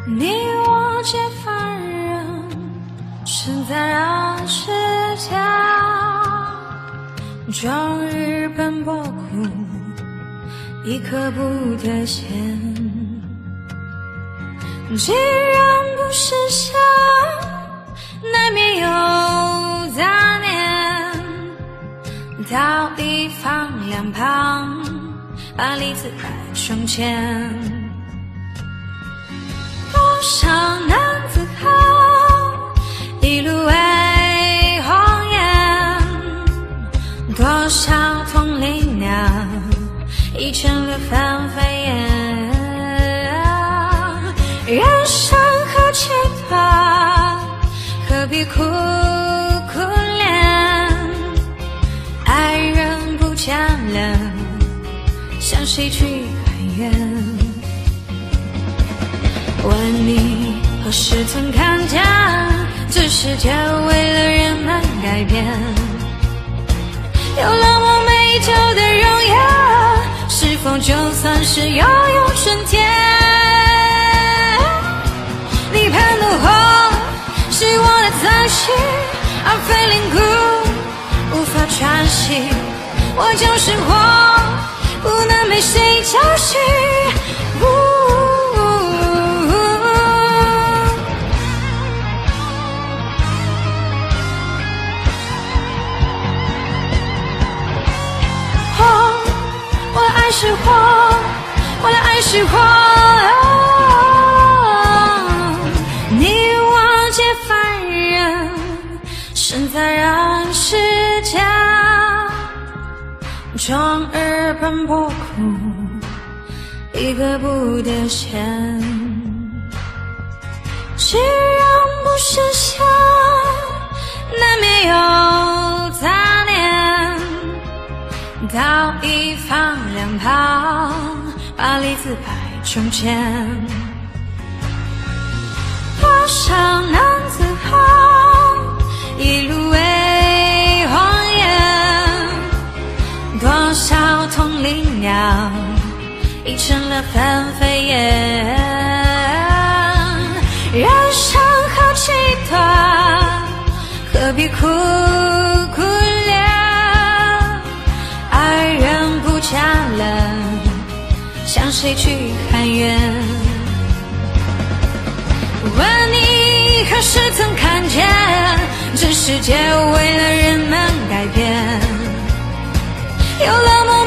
你我皆凡人，身在人世间，终日奔波苦，一刻不得闲。既然不实现，难免有杂念，到一方两旁，把利字摆胸前。多少男子汉，一路为红颜，多少同龄娘，已成了纷飞燕。人生何其短，何必苦苦恋？爱人不见了，向谁去喊冤？问你何时曾看见，这世界为了人们改变？有了我美酒的容颜，是否就算是拥有春天？你盼的火是我的脏心 I'm feeling good 无法喘息，我就是火，不能被谁浇熄。我的爱是火，我的爱是火，你我皆凡人，身在人世间，终日奔波苦，一刻不得闲。既然不实现，难免有杂念，到一方两旁，把利字摆胸前。多少男子汉，一路为红颜，多少同龄娘，已成了纷飞燕。人生何其短，何必苦苦恋？爱人不见了，向谁去喊冤？问你何时曾看见，这世界为了人们改变？有了梦